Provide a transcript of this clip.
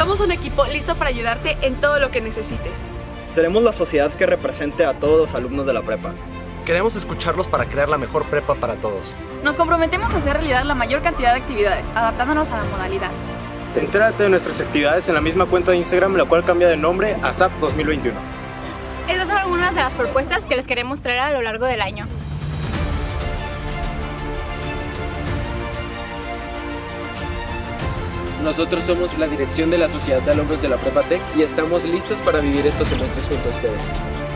Somos un equipo listo para ayudarte en todo lo que necesites. Seremos la sociedad que represente a todos los alumnos de la prepa. Queremos escucharlos para crear la mejor prepa para todos. Nos comprometemos a hacer realidad la mayor cantidad de actividades, adaptándonos a la modalidad. Entérate de nuestras actividades en la misma cuenta de Instagram, la cual cambia de nombre a SAP 2021. Estas son algunas de las propuestas que les queremos traer a lo largo del año. Nosotros somos la dirección de la Sociedad de Alumnos de la Prepa Tech y estamos listos para vivir estos semestres junto a ustedes.